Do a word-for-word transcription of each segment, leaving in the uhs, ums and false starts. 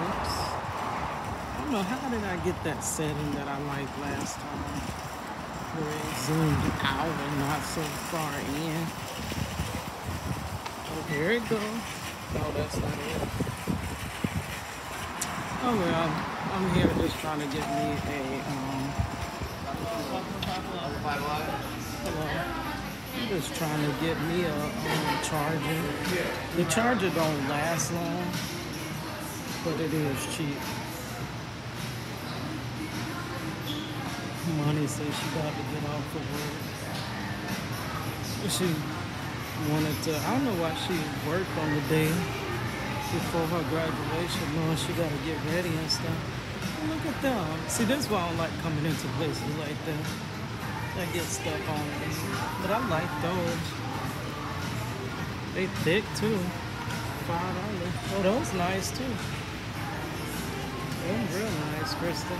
Oops. I don't know, how did I get that setting that I liked last time? Where it zoomed out and not so far in. Oh, here it goes. No, that's not it. Oh well, I'm here just trying to get me a, um, hello. I'm just trying to get me a um, charger. The charger don't last long, but it is cheap. Money says she got to get off of work. She wanted to, I don't know why she worked on the day before her graduation, knowing she got to get ready and stuff. Oh, look at them. See, that's why I don't like coming into places like that. That get stuff on me. But I like those. They thick too. Five dollars. Oh, those nice too. Those real nice, Krista.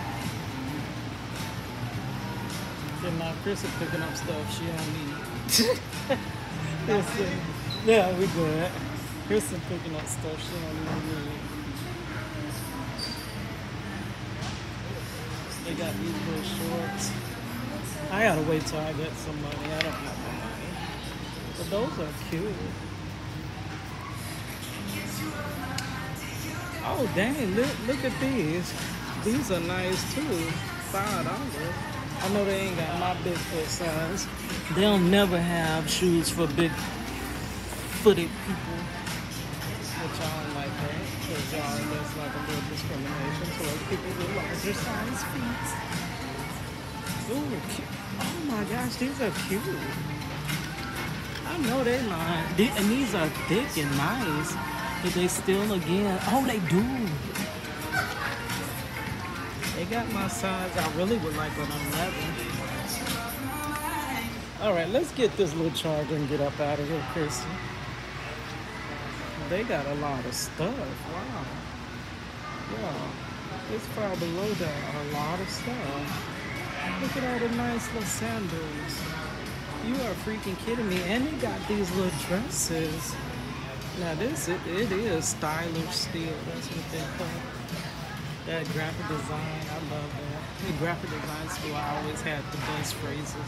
And now Krista picking up stuff she don't need. Krista. Yeah, we good. Krista picking up stuff she don't even need. They got these little shorts. I gotta wait till I get some money. I don't have the money. But those are cute. Oh dang, look, look at these. These are nice too. Five dollars. I know they ain't got my big foot size. They'll never have shoes for big footed people. Which I don't like that. Because y'all, there's like a little discrimination towards people with larger size feet. Ooh, cute. Oh my gosh, these are cute. I know they lying. And these are thick and nice. But they still, again, oh, they do. They got my size. I really would like an eleven. All right, let's get this little charger and get up out of here, Kristen. They got a lot of stuff. Wow. Yeah. It's far below that. A lot of stuff. Look at all the nice little sandals. You are freaking kidding me. And they got these little dresses. Now this, it, it is stylish still. That's what they call it. That graphic design, I love that. The graphic design school, I always had the best phrases.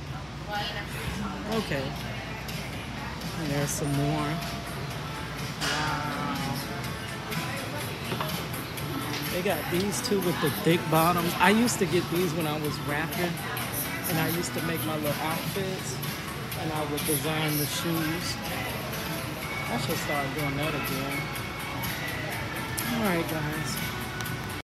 Okay. And there's some more. Wow. They got these two with the thick bottoms. I used to get these when I was rapping. And I used to make my little outfits. And I would design the shoes. I should start doing that again. All right, guys.